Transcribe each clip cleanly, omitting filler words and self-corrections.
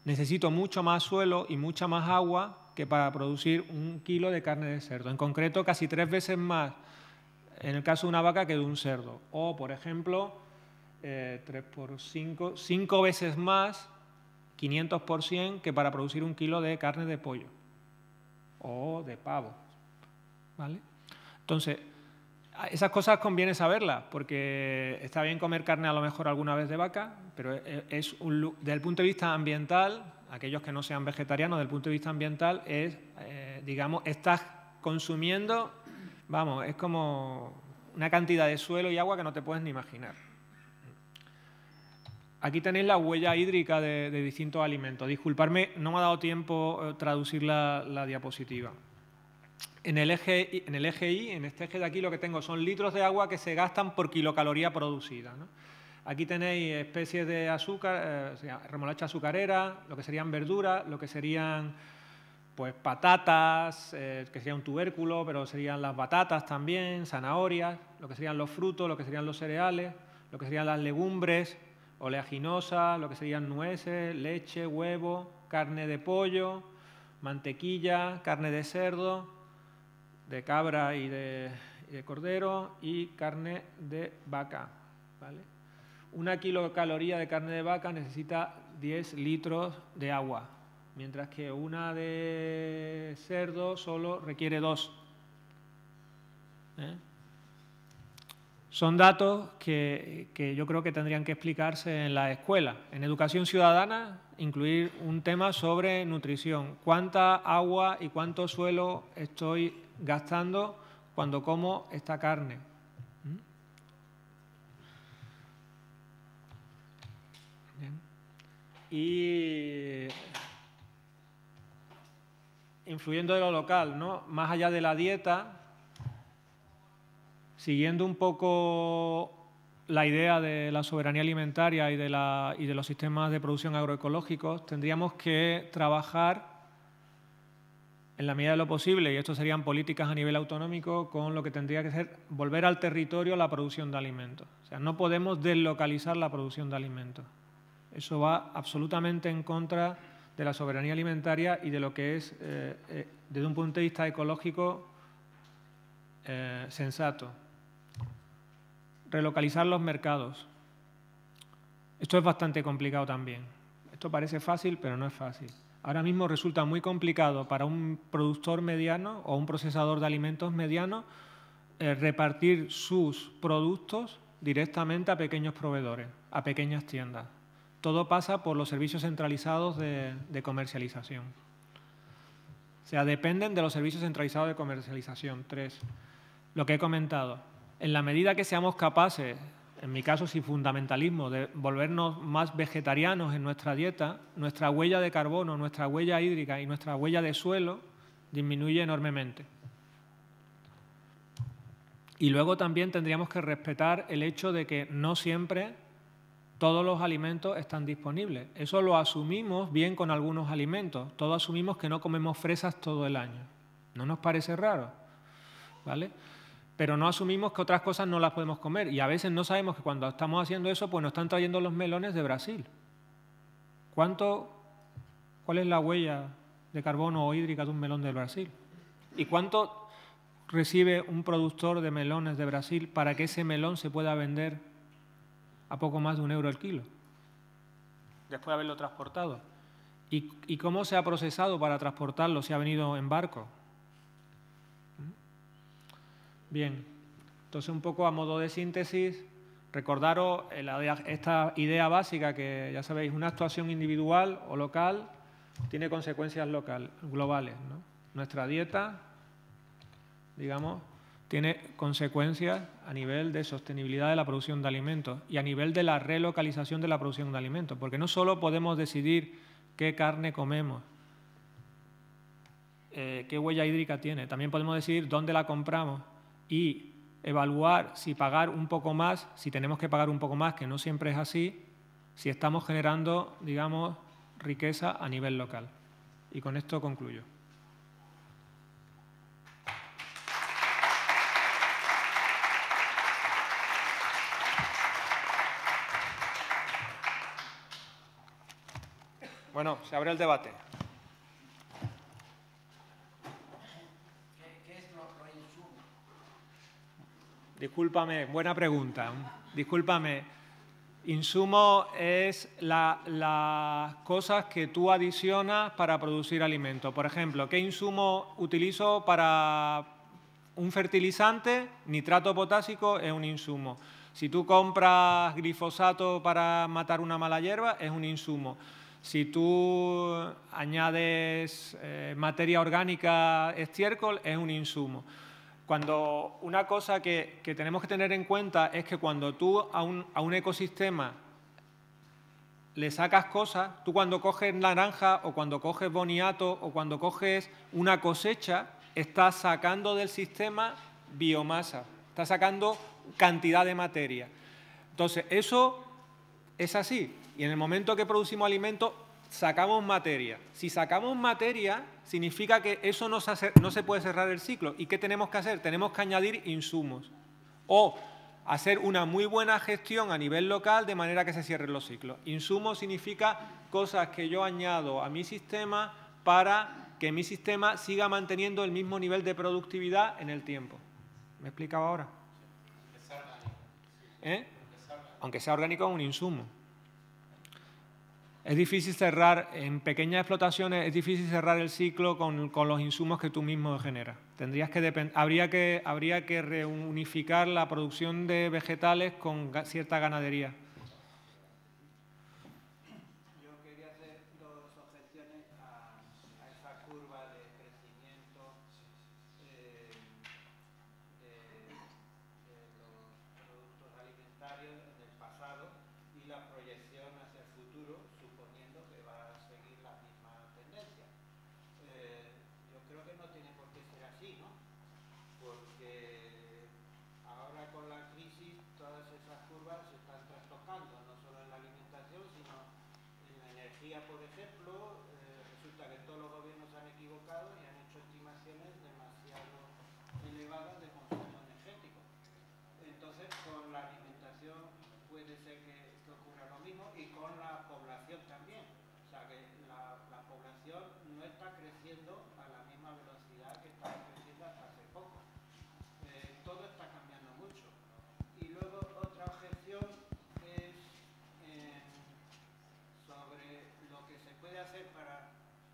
necesito mucho más suelo y mucha más agua que para producir 1 kilo de carne de cerdo. En concreto, casi 3 veces más en el caso de una vaca que de un cerdo. O, por ejemplo, 3 por 5, 5 veces más, 500%, que para producir 1 kilo de carne de pollo o de pavo, ¿vale? Entonces, esas cosas conviene saberlas, porque está bien comer carne a lo mejor alguna vez de vaca, pero desde el punto de vista ambiental, aquellos que no sean vegetarianos, desde el punto de vista ambiental, digamos, estás consumiendo, vamos, es como una cantidad de suelo y agua que no te puedes ni imaginar. Aquí tenéis la huella hídrica de distintos alimentos. Disculpadme, no me ha dado tiempo traducir la diapositiva. En el eje Y, en este eje de aquí, lo que tengo son litros de agua que se gastan por kilocaloría producida, ¿no? Aquí tenéis especies de azúcar, remolacha azucarera, lo que serían verduras, lo que serían pues patatas, que sería un tubérculo, pero serían las batatas también, zanahorias, lo que serían los frutos, lo que serían los cereales, lo que serían las legumbres, oleaginosas, lo que serían nueces, leche, huevo, carne de pollo, mantequilla, carne de cerdo, de cabra y de cordero, y carne de vaca, ¿vale? 1 kilocaloría de carne de vaca necesita 10 litros de agua, mientras que una de cerdo solo requiere 2. Son datos que yo creo que tendrían que explicarse en la escuela. En educación ciudadana, incluir un tema sobre nutrición. ¿Cuánta agua y cuánto suelo estoy gastando cuando como esta carne? Bien. Y influyendo de lo local, ¿no? Más allá de la dieta, siguiendo un poco la idea de la soberanía alimentaria y de los sistemas de producción agroecológicos, tendríamos que trabajar en la medida de lo posible, y esto serían políticas a nivel autonómico, con lo que tendría que ser volver al territorio la producción de alimentos. O sea, no podemos deslocalizar la producción de alimentos. Eso va absolutamente en contra de la soberanía alimentaria y de lo que es, desde un punto de vista ecológico, sensato. Relocalizar los mercados. Esto es bastante complicado también. Esto parece fácil, pero no es fácil. Ahora mismo resulta muy complicado para un productor mediano o un procesador de alimentos mediano repartir sus productos directamente a pequeños proveedores, a pequeñas tiendas. Todo pasa por los servicios centralizados de comercialización. O sea, dependen de los servicios centralizados de comercialización. 3. Lo que he comentado. En la medida que seamos capaces, en mi caso sin fundamentalismo, de volvernos más vegetarianos en nuestra dieta, nuestra huella de carbono, nuestra huella hídrica y nuestra huella de suelo disminuye enormemente. Y luego también tendríamos que respetar el hecho de que no siempre todos los alimentos están disponibles. Eso lo asumimos bien con algunos alimentos. Todos asumimos que no comemos fresas todo el año. ¿No nos parece raro? ¿Vale? Pero no asumimos que otras cosas no las podemos comer. Y a veces no sabemos que cuando estamos haciendo eso, pues nos están trayendo los melones de Brasil. ¿Cuál es la huella de carbono o hídrica de un melón de Brasil? ¿Y cuánto recibe un productor de melones de Brasil para que ese melón se pueda vender a poco más de €1 el kilo, después de haberlo transportado? ¿Y cómo se ha procesado para transportarlo si ha venido en barco? Bien, entonces un poco a modo de síntesis, recordaros esta idea básica que ya sabéis, una actuación individual o local tiene consecuencias globales, ¿no? Nuestra dieta, digamos, tiene consecuencias a nivel de sostenibilidad de la producción de alimentos y a nivel de la relocalización de la producción de alimentos, porque no solo podemos decidir qué carne comemos, qué huella hídrica tiene, también podemos decidir dónde la compramos y evaluar si pagar un poco más, si tenemos que pagar un poco más, que no siempre es así, si estamos generando, digamos, riqueza a nivel local. Y con esto concluyo. Bueno, se abre el debate. ¿Qué es lo insumo? Discúlpame, buena pregunta. Discúlpame. Insumo es las cosas que tú adicionas para producir alimento. Por ejemplo, ¿qué insumo utilizo para un fertilizante? Nitrato potásico es un insumo. Si tú compras glifosato para matar una mala hierba, es un insumo. Si tú añades materia orgánica, estiércol, es un insumo. Cuando una cosa que tenemos que tener en cuenta es que cuando tú a un ecosistema le sacas cosas, tú cuando coges naranja o cuando coges boniato o cuando coges una cosecha, estás sacando del sistema biomasa, estás sacando cantidad de materia. Entonces, eso es así. Y en el momento que producimos alimentos, sacamos materia. Si sacamos materia, significa que eso no se puede cerrar el ciclo. ¿Y qué tenemos que hacer? Tenemos que añadir insumos. O hacer una muy buena gestión a nivel local de manera que se cierren los ciclos. Insumos significa cosas que yo añado a mi sistema para que mi sistema siga manteniendo el mismo nivel de productividad en el tiempo. ¿Me he explicado ahora? Aunque sea orgánico, es un insumo. Es difícil cerrar, en pequeñas explotaciones, es difícil cerrar el ciclo con los insumos que tú mismo generas. Habría que reunificar la producción de vegetales con cierta ganadería. Yo quería hacer dos objeciones a esa curva de crecimiento de los productos alimentarios en el pasado y la proyección hacia el futuro, suponiendo que va a seguir la misma tendencia. Yo creo que no tiene por qué ser así, ¿no? Porque ahora con la crisis todas esas curvas se están trastocando, no solo en la alimentación, sino en la energía, por ejemplo. Resulta que todos los gobiernos se han equivocado y han hecho estimaciones demasiado elevadas de consumo energético. Entonces, con la alimentación puede ser que ocurra lo mismo y con la población también. O sea, que la población no está creciendo a la misma velocidad que estaba creciendo hasta hace poco. Todo está cambiando mucho. Y luego otra objeción es sobre lo que se puede hacer para...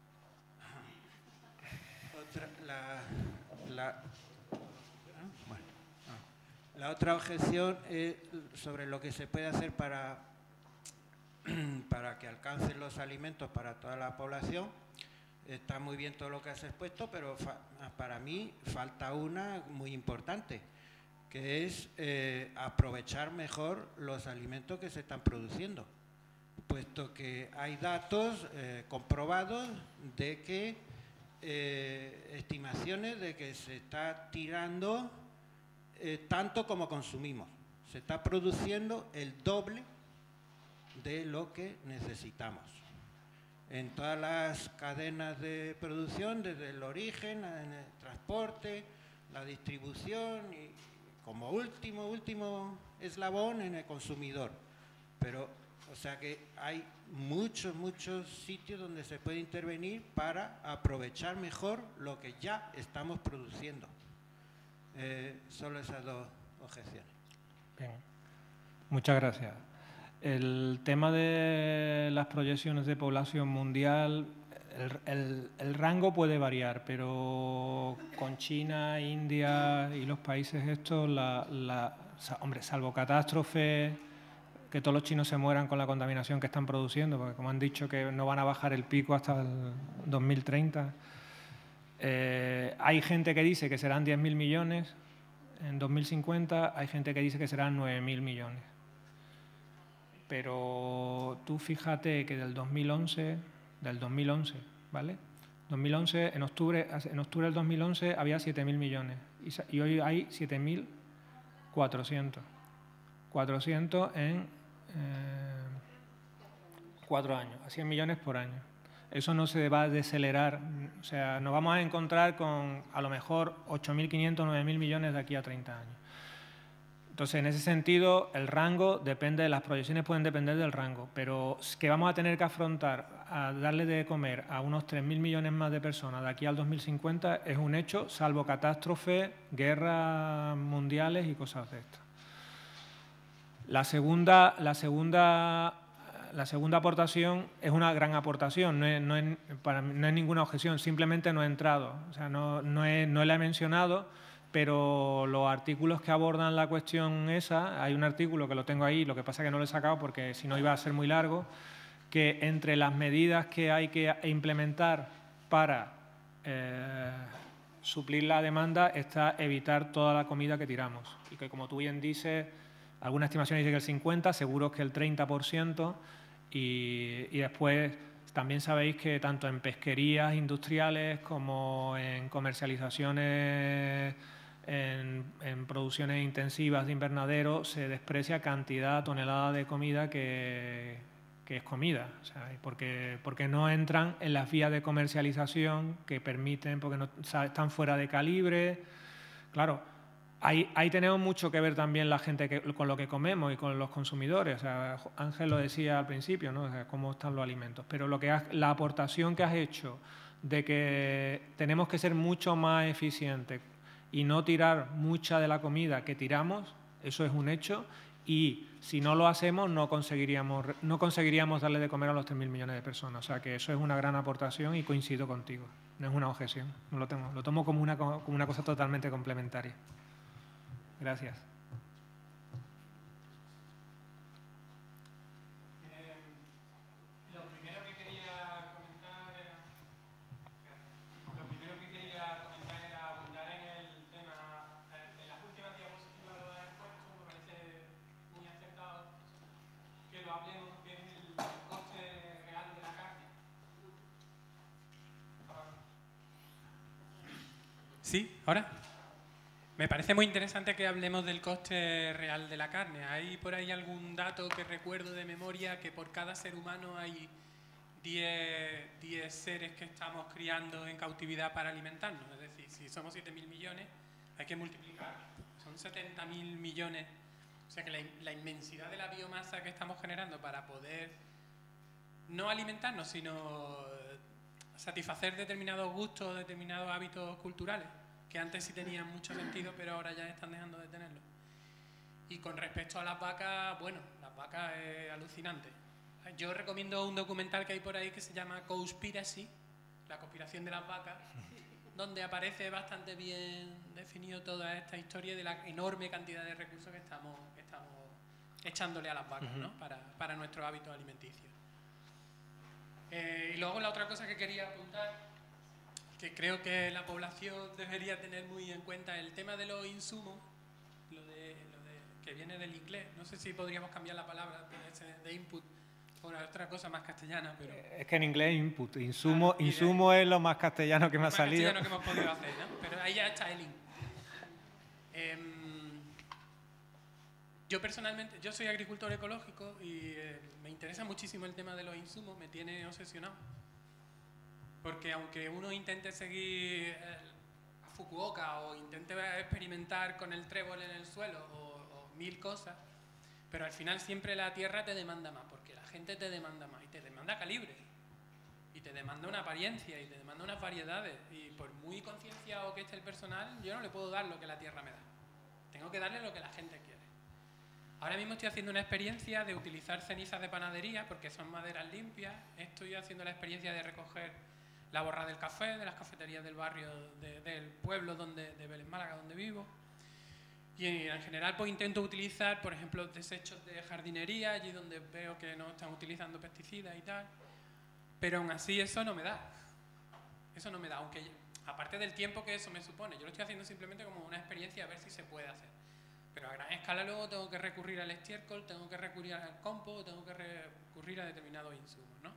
La otra objeción es sobre lo que se puede hacer para que alcancen los alimentos para toda la población. Está muy bien todo lo que has expuesto, pero para mí falta una muy importante, que es aprovechar mejor los alimentos que se están produciendo, puesto que hay datos comprobados de que estimaciones de que se está tirando tanto como consumimos. Se está produciendo el doble de lo que necesitamos. En todas las cadenas de producción, desde el origen, en el transporte, la distribución y como último eslabón en el consumidor. Pero, o sea que hay muchos sitios donde se puede intervenir para aprovechar mejor lo que ya estamos produciendo. Solo esas dos objeciones. Bien. Muchas gracias. El tema de las proyecciones de población mundial, el rango puede variar, pero con China, India y los países estos, hombre, salvo catástrofe, que todos los chinos se mueran con la contaminación que están produciendo, porque como han dicho que no van a bajar el pico hasta el 2030. Hay gente que dice que serán 10.000 millones en 2050, hay gente que dice que serán 9.000 millones. Pero tú fíjate que del 2011, ¿vale? 2011, en octubre del 2011 había 7.000 millones y hoy hay 7.400. 400 en 4 años, a 100 millones por año. Eso no se va a desacelerar, o sea, nos vamos a encontrar con a lo mejor 8.500, 9.000 millones de aquí a 30 años. Entonces, en ese sentido, el rango depende, las proyecciones pueden depender del rango, pero que vamos a tener que afrontar a darle de comer a unos 3.000 millones más de personas de aquí al 2050 es un hecho, salvo catástrofes, guerras mundiales y cosas de estas. La segunda aportación es una gran aportación, no es ninguna objeción, simplemente no he entrado, o sea, no la he mencionado, pero los artículos que abordan la cuestión esa, hay un artículo que lo tengo ahí, lo que pasa es que no lo he sacado porque si no iba a ser muy largo, que entre las medidas que hay que implementar para suplir la demanda está evitar toda la comida que tiramos. Y que, como tú bien dices, algunas estimaciones dicen que el 50%, seguro que el 30%, y después también sabéis que tanto en pesquerías industriales como en comercializaciones, en producciones intensivas de invernadero, se desprecia cantidad, tonelada de comida que es comida, o sea, porque no entran en las vías de comercialización que permiten, porque no, están fuera de calibre. Claro, ahí tenemos mucho que ver también la gente con lo que comemos y con los consumidores. O sea, Ángel lo decía al principio, ¿no? O sea, cómo están los alimentos. Pero la aportación que has hecho de que tenemos que ser mucho más eficientes y no tirar mucha de la comida que tiramos, eso es un hecho. Y si no lo hacemos, no conseguiríamos darle de comer a los 3.000 millones de personas. O sea, que eso es una gran aportación y coincido contigo. No es una objeción, no lo tomo como una cosa totalmente complementaria. Gracias. Lo primero que quería comentar era abundar en el tema, en las últimas diapositivas lo he puesto, me parece muy acertado que lo hablemos, que es el coste real de la carne. ¿Sí? ¿Ahora? Me parece muy interesante que hablemos del coste real de la carne. ¿Hay por ahí algún dato que recuerdo de memoria que por cada ser humano hay 10 seres que estamos criando en cautividad para alimentarnos? Es decir, si somos 7.000 millones, hay que multiplicar. Son 70.000 millones. O sea que la inmensidad de la biomasa que estamos generando para poder no alimentarnos, sino satisfacer determinados gustos, determinados hábitos culturales, que antes sí tenían mucho sentido, pero ahora ya están dejando de tenerlo. Y con respecto a las vacas, bueno, las vacas es alucinante. Yo recomiendo un documental que hay por ahí que se llama Cowspiracy, la conspiración de las vacas, donde aparece bastante bien definido toda esta historia de la enorme cantidad de recursos que estamos echándole a las vacas, ¿no? para nuestros hábitos alimenticios. Y luego la otra cosa que quería apuntar, que creo que la población debería tener muy en cuenta, el tema de los insumos, que viene del inglés. No sé si podríamos cambiar la palabra de input por otra cosa más castellana, pero... Es que en inglés input, insumo es lo más castellano que me ha salido. Lo más castellano que hemos podido hacer, ¿no? Pero ahí ya está el input. Yo personalmente, yo soy agricultor ecológico y me interesa muchísimo el tema de los insumos, me tiene obsesionado. Porque aunque uno intente seguir a Fukuoka o intente experimentar con el trébol en el suelo o mil cosas, pero al final siempre la tierra te demanda más, porque la gente te demanda más y te demanda calibre, y te demanda una apariencia y te demanda unas variedades, y por muy concienciado que esté el personal, yo no le puedo dar lo que la tierra me da, tengo que darle lo que la gente quiere. Ahora mismo estoy haciendo una experiencia de utilizar cenizas de panadería porque son maderas limpias. Estoy haciendo la experiencia de recoger la borra del café, de las cafeterías del barrio, del pueblo de Vélez Málaga, donde vivo. Y en general pues intento utilizar, por ejemplo, desechos de jardinería, allí donde veo que no están utilizando pesticidas y tal. Pero aún así eso no me da. Eso no me da, aunque aparte del tiempo que eso me supone. Yo lo estoy haciendo simplemente como una experiencia a ver si se puede hacer. Pero a gran escala luego tengo que recurrir al estiércol, tengo que recurrir al compost, tengo que recurrir a determinados insumos, ¿no?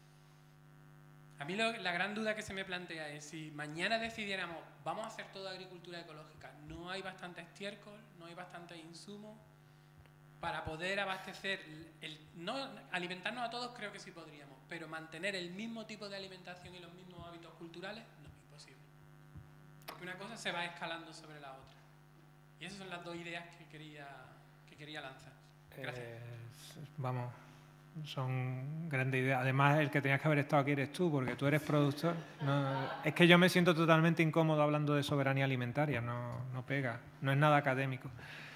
A mí la gran duda que se me plantea es si mañana decidiéramos vamos a hacer toda agricultura ecológica, no hay bastante estiércol, no hay bastante insumos para poder abastecer, no alimentarnos a todos creo que sí podríamos, pero mantener el mismo tipo de alimentación y los mismos hábitos culturales no es imposible. Porque una cosa se va escalando sobre la otra. Y esas son las dos ideas que quería lanzar. Gracias. Vamos, son grandes ideas. Además, el que tenías que haber estado aquí eres tú, porque tú eres productor. No, es que yo me siento totalmente incómodo hablando de soberanía alimentaria, no pega, no es nada académico.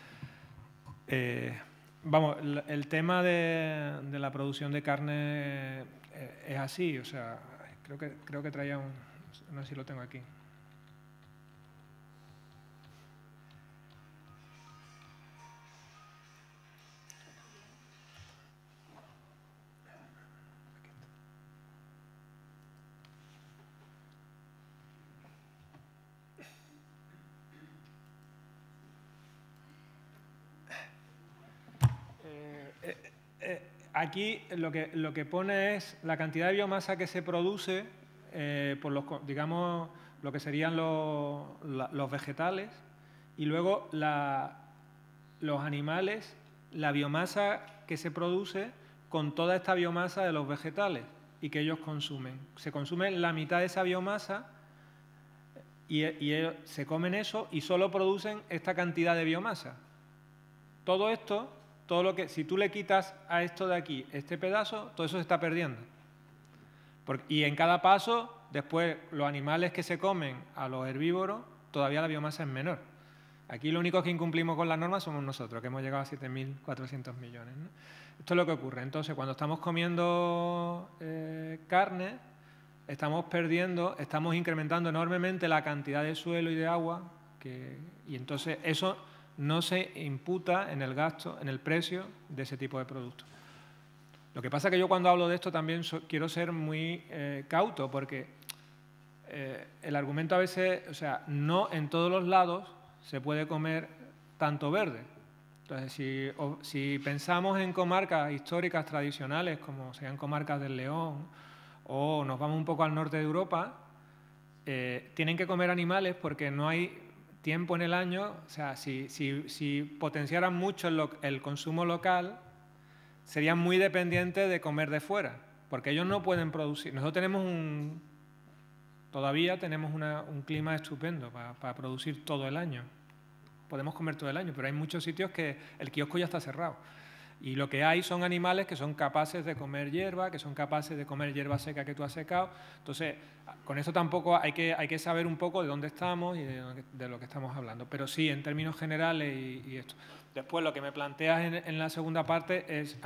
Vamos, el tema de la producción de carne es así, o sea, creo que traía un... No sé si lo tengo aquí. Aquí lo que pone es la cantidad de biomasa que se produce por los, digamos, lo que serían los vegetales, y luego los animales, la biomasa que se produce con toda esta biomasa de los vegetales y que ellos consumen. Se consume la mitad de esa biomasa y ellos se comen eso y solo producen esta cantidad de biomasa. Todo esto... Todo lo que, si tú le quitas a esto de aquí este pedazo, todo eso se está perdiendo. Y en cada paso, después, los animales que se comen a los herbívoros, todavía la biomasa es menor. Aquí lo único que incumplimos con las normas somos nosotros, que hemos llegado a 7.400 millones, ¿no? Esto es lo que ocurre. Entonces, cuando estamos comiendo carne, estamos incrementando enormemente la cantidad de suelo y de agua, y entonces eso no se imputa en el gasto, en el precio de ese tipo de productos. Lo que pasa es que yo cuando hablo de esto también quiero ser muy cauto, porque el argumento a veces, o sea, no en todos los lados se puede comer tanto verde. Entonces, si pensamos en comarcas históricas tradicionales, como sean comarcas del León, o nos vamos un poco al norte de Europa, tienen que comer animales porque no hay tiempo en el año. O sea, si potenciaran mucho el consumo local, serían muy dependientes de comer de fuera, porque ellos no pueden producir. Nosotros tenemos todavía tenemos un clima estupendo para producir todo el año. Podemos comer todo el año, pero hay muchos sitios que el kiosco ya está cerrado. Y lo que hay son animales que son capaces de comer hierba, que son capaces de comer hierba seca que tú has secado. Entonces, con eso tampoco hay que saber un poco de dónde estamos y de lo que estamos hablando. Pero sí, en términos generales y esto. Después, lo que me planteas en la segunda parte es,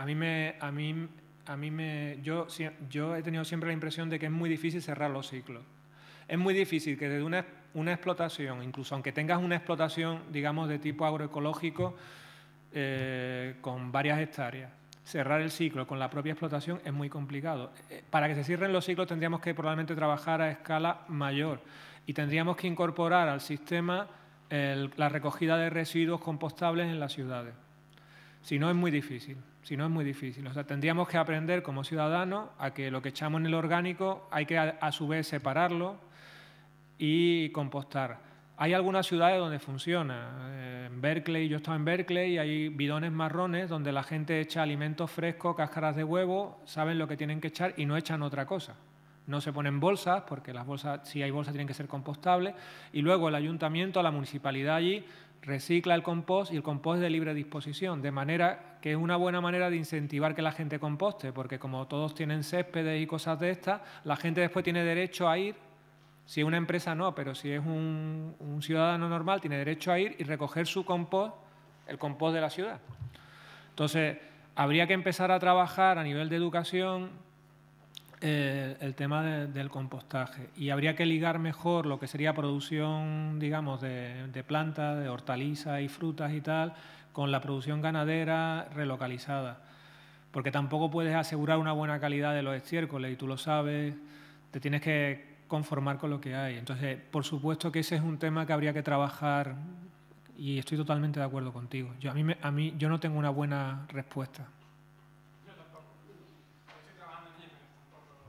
yo he tenido siempre la impresión de que es muy difícil cerrar los ciclos. Es muy difícil que desde una explotación, incluso aunque tengas una explotación, digamos, de tipo agroecológico, con varias hectáreas, cerrar el ciclo con la propia explotación es muy complicado. Para que se cierren los ciclos tendríamos que probablemente trabajar a escala mayor y tendríamos que incorporar al sistema la recogida de residuos compostables en las ciudades. Si no, es muy difícil. O sea, tendríamos que aprender como ciudadanos a que lo que echamos en el orgánico hay que a su vez separarlo y compostar. Hay algunas ciudades donde funciona. En Berkeley, yo he estado en Berkeley y hay bidones marrones donde la gente echa alimentos frescos, cáscaras de huevo, saben lo que tienen que echar y no echan otra cosa. No se ponen bolsas, porque las bolsas, si hay bolsas, tienen que ser compostables. Y luego el ayuntamiento, la municipalidad allí, recicla el compost y el compost es de libre disposición. De manera que es una buena manera de incentivar que la gente composte, porque como todos tienen céspedes y cosas de estas, la gente después tiene derecho a ir. Si es una empresa no, pero si es un ciudadano normal, tiene derecho a ir y recoger su compost, el compost de la ciudad. Entonces, habría que empezar a trabajar a nivel de educación el tema del compostaje, y habría que ligar mejor lo que sería producción, digamos, de plantas, de hortalizas y frutas y tal, con la producción ganadera relocalizada. Porque tampoco puedes asegurar una buena calidad de los estiércoles, y tú lo sabes, te tienes que conformar con lo que hay. Entonces, por supuesto que ese es un tema que habría que trabajar, y estoy totalmente de acuerdo contigo. Yo no tengo una buena respuesta. Yo tampoco. Estoy trabajando en ello, tampoco.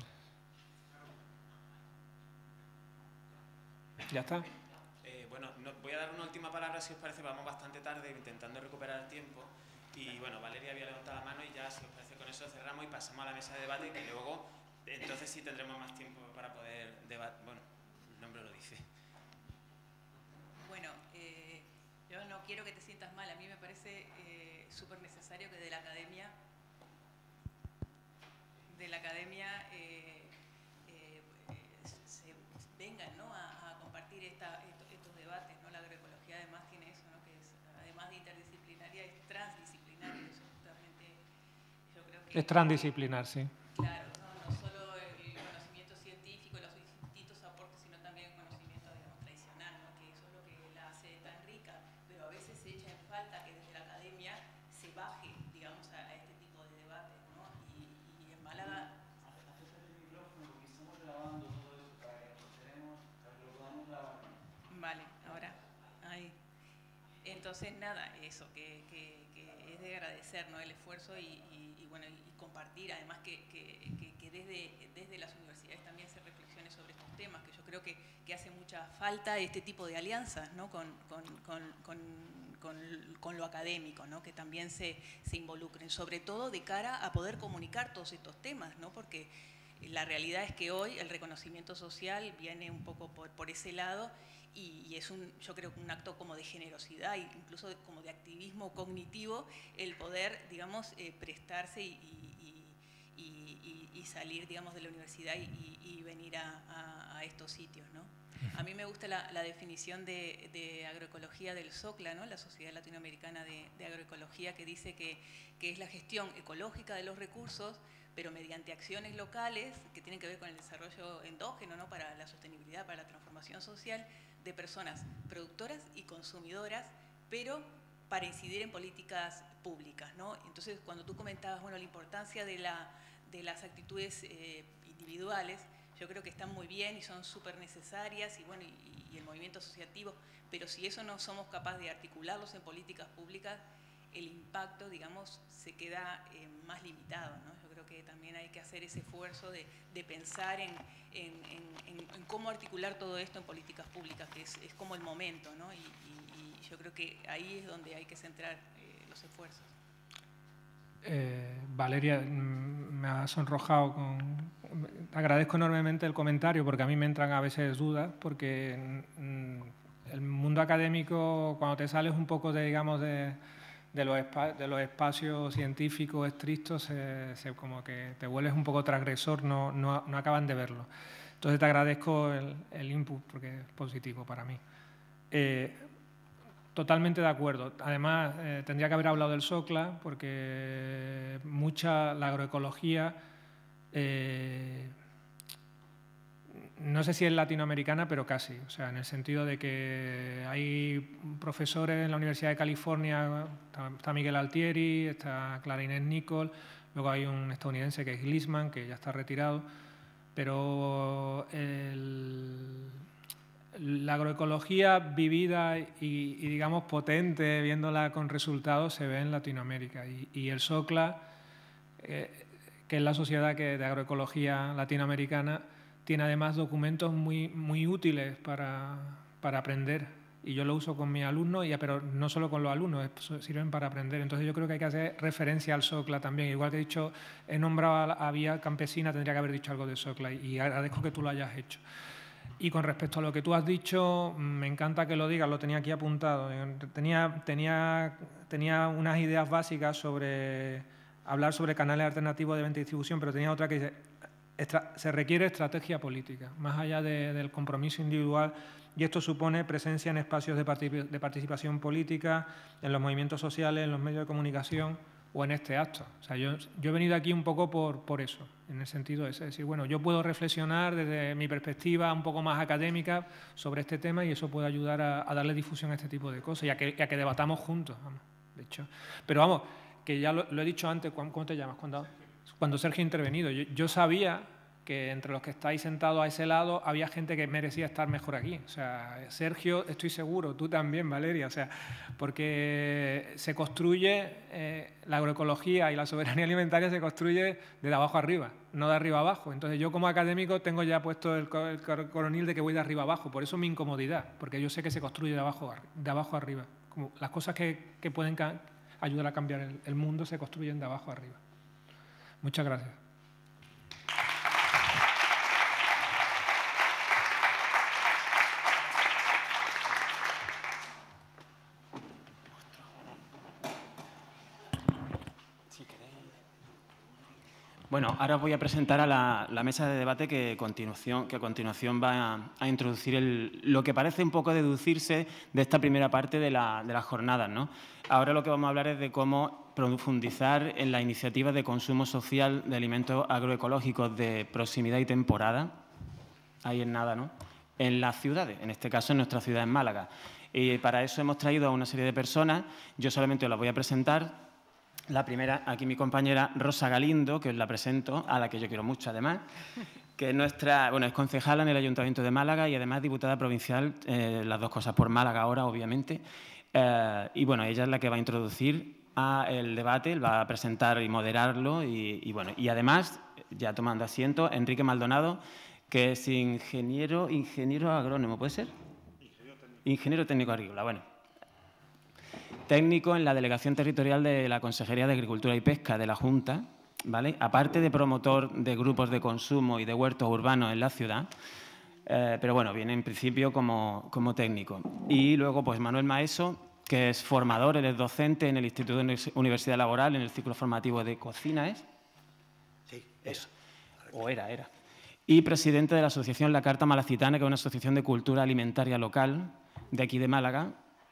¿Ya está? Bueno, voy a dar una última palabra, si os parece. Vamos bastante tarde intentando recuperar el tiempo. Y bueno, Valeria había levantado la mano y ya, si os parece, con eso cerramos y pasamos a la mesa de debate, que luego, entonces sí tendremos más tiempo para poder debatir. Bueno, el nombre lo dice. Bueno, yo Yo no quiero que te sientas mal, a mí me parece súper necesario que de la academia se vengan, ¿no?, a compartir estos debates, ¿no? La agroecología además tiene eso, ¿no?, que es, además de interdisciplinaria, es transdisciplinaria. Eso justamente yo creo que es transdisciplinar, sí. Claro, no solo el conocimiento científico, los distintos aportes, sino también el conocimiento, digamos, tradicional, ¿no?, que eso es lo que la hace tan rica, pero a veces se echa en falta que desde la academia se baje, digamos, a este tipo de debates, ¿no? Y en Málaga... Vale, ahora, ahí. Entonces, nada, eso, que es de agradecer, ¿no?, el esfuerzo y bueno, y compartir, además que desde las universidades también se reflexione sobre estos temas, que yo creo que hace mucha falta este tipo de alianzas, ¿no?, con lo académico, ¿no?, que también se involucren, sobre todo de cara a poder comunicar todos estos temas, ¿no?, porque la realidad es que hoy el reconocimiento social viene un poco por ese lado y es yo creo que un acto como de generosidad, incluso como de activismo cognitivo, el poder, digamos, prestarse y salir, digamos, de la universidad y venir a estos sitios, ¿no? A mí me gusta la definición de agroecología del SOCLA, ¿no?, la Sociedad Latinoamericana de Agroecología, que dice que es la gestión ecológica de los recursos, pero mediante acciones locales que tienen que ver con el desarrollo endógeno, ¿no?, para la sostenibilidad, para la transformación social de personas productoras y consumidoras, pero para incidir en políticas públicas, ¿no? Entonces, cuando tú comentabas, bueno, la importancia de las actitudes individuales, yo creo que están muy bien y son súper necesarias, y bueno, y el movimiento asociativo, pero si eso no somos capaces de articularlos en políticas públicas, el impacto, digamos, se queda más limitado, ¿no? Yo creo que también hay que hacer ese esfuerzo de pensar en cómo articular todo esto en políticas públicas, que es como el momento, ¿no? Y yo creo que ahí es donde hay que centrar los esfuerzos. Valeria, me ha sonrojado te agradezco enormemente el comentario, porque a mí me entran a veces dudas, porque el mundo académico, cuando te sales un poco de los espacios científicos estrictos, como que te vuelves un poco transgresor, no acaban de verlo. Entonces te agradezco el input, porque es positivo para mí. Totalmente de acuerdo. Además, tendría que haber hablado del SOCLA, porque la agroecología, no sé si es latinoamericana, pero casi. O sea, en el sentido de que hay profesores en la Universidad de California, está Miguel Altieri, está Clara Inés Nichols, luego hay un estadounidense que es Glisman, que ya está retirado, pero la agroecología vivida y digamos potente, viéndola con resultados, se ve en Latinoamérica. Y el SOCLA, que es la Sociedad de Agroecología Latinoamericana, tiene además documentos muy útiles para aprender. Y yo lo uso con mis alumnos, pero no solo con los alumnos, sirven para aprender. Entonces yo creo que hay que hacer referencia al SOCLA también. Igual que he nombrado a Vía Campesina, tendría que haber dicho algo de SOCLA y agradezco que tú lo hayas hecho. Y con respecto a lo que tú has dicho, me encanta que lo digas, lo tenía aquí apuntado. Tenía unas ideas básicas hablar sobre canales alternativos de venta y distribución, pero tenía otra que dice, se requiere estrategia política, más allá del compromiso individual, y esto supone presencia en espacios de participación política, en los movimientos sociales, en los medios de comunicación o en este acto. O sea, yo he venido aquí un poco por eso, en el sentido ese, es decir, bueno, yo puedo reflexionar desde mi perspectiva un poco más académica sobre este tema y eso puede ayudar a darle difusión a este tipo de cosas y a que debatamos juntos, vamos, de hecho. Pero vamos, que ya lo he dicho antes, ¿cómo te llamas? Cuando Sergio ha intervenido, yo sabía que entre los que estáis sentados a ese lado había gente que merecía estar mejor aquí. O sea, Sergio, estoy seguro, tú también, Valeria, o sea, porque se construye, la agroecología y la soberanía alimentaria se construye de abajo arriba, no de arriba abajo. Entonces yo como académico tengo ya puesto el coronil de que voy de arriba abajo, por eso mi incomodidad, porque yo sé que se construye de abajo arriba. Como las cosas que pueden ayudar a cambiar el mundo se construyen de abajo arriba. Muchas gracias. Bueno, ahora os voy a presentar a la mesa de debate que a continuación va a introducir lo que parece un poco deducirse de esta primera parte de las jornadas, ¿no? Ahora lo que vamos a hablar es de cómo profundizar en la iniciativa de consumo social de alimentos agroecológicos de proximidad y temporada, ahí en nada, ¿no?, en las ciudades, en este caso en nuestra ciudad, en Málaga. Y para eso hemos traído a una serie de personas, yo solamente os las voy a presentar. La primera, aquí mi compañera Rosa Galindo, que os la presento, a la que yo quiero mucho además, que es es concejala en el Ayuntamiento de Málaga y además diputada provincial, las dos cosas por Málaga ahora, obviamente. Y bueno, ella es la que va a introducir el debate, va a presentar y moderarlo y además, ya tomando asiento, Enrique Maldonado, que es ingeniero agrónomo, ¿puede ser? Ingeniero técnico agrícola, bueno. Técnico en la Delegación Territorial de la Consejería de Agricultura y Pesca de la Junta, ¿vale? Aparte de promotor de grupos de consumo y de huertos urbanos en la ciudad, pero bueno, viene en principio como técnico. Y luego, pues Manuel Maeso, que es formador, él es docente en el Instituto de Universidad Laboral, en el ciclo formativo de cocina, ¿es? Sí. Eso. O era. Y presidente de la asociación La Carta Malacitana, que es una asociación de cultura alimentaria local de aquí de Málaga,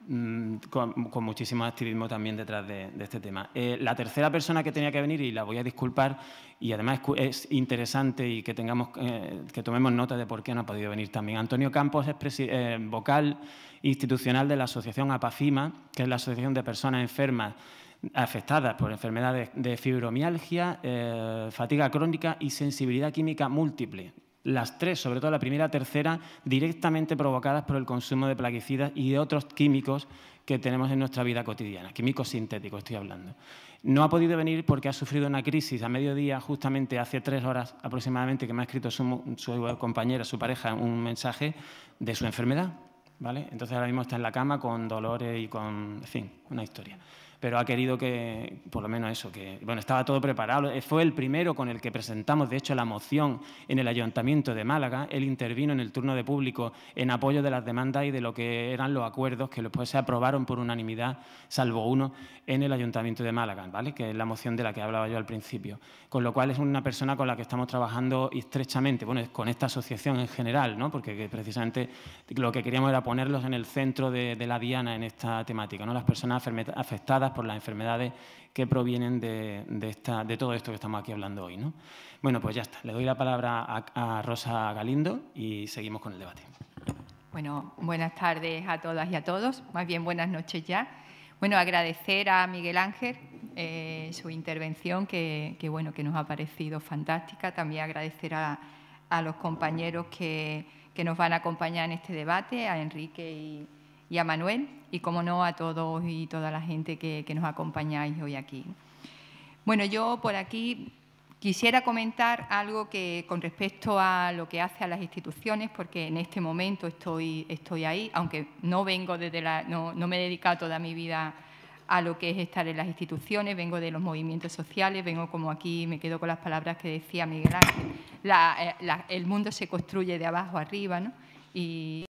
con muchísimo activismo también detrás de este tema. La tercera persona que tenía que venir, y la voy a disculpar, y además es interesante y que tomemos nota de por qué no ha podido venir también. Antonio Campos es vocal institucional de la asociación APAFIMA, que es la Asociación de Personas Enfermas afectadas por enfermedades de fibromialgia, fatiga crónica y sensibilidad química múltiple. Las tres, sobre todo la primera y tercera, directamente provocadas por el consumo de plaguicidas y de otros químicos que tenemos en nuestra vida cotidiana, químicos sintéticos estoy hablando. No ha podido venir porque ha sufrido una crisis a mediodía, justamente hace 3 horas aproximadamente, que me ha escrito su compañera, su pareja, un mensaje de su enfermedad, ¿vale? Entonces ahora mismo está en la cama con dolores y con, en fin, una historia. Pero ha querido que, por lo menos eso, que bueno, estaba todo preparado. Fue el primero con el que presentamos, de hecho, la moción en el Ayuntamiento de Málaga. Él intervino en el turno de público en apoyo de las demandas y de lo que eran los acuerdos que después se aprobaron por unanimidad, salvo uno, en el Ayuntamiento de Málaga, ¿vale?, que es la moción de la que hablaba yo al principio. Con lo cual es una persona con la que estamos trabajando estrechamente, bueno, con esta asociación en general, ¿no?, porque precisamente lo que queríamos era ponerlos en el centro de la diana en esta temática, ¿no?, las personas afectadas por las enfermedades que provienen de todo esto que estamos aquí hablando hoy, ¿no? Bueno, pues ya está. Le doy la palabra a Rosa Galindo y seguimos con el debate. Bueno, buenas tardes a todas y a todos. Más bien, buenas noches ya. Bueno, agradecer a Miguel Ángel su intervención, que nos ha parecido fantástica. También agradecer a los compañeros que nos van a acompañar en este debate, a Enrique y a Manuel, y, como no, a todos y toda la gente que nos acompañáis hoy aquí. Bueno, yo por aquí quisiera comentar algo que con respecto a lo que hace a las instituciones, porque en este momento estoy ahí, aunque no vengo no me he dedicado toda mi vida a lo que es estar en las instituciones, vengo de los movimientos sociales, vengo como aquí, me quedo con las palabras que decía Miguel Ángel, el mundo se construye de abajo arriba, ¿no? Y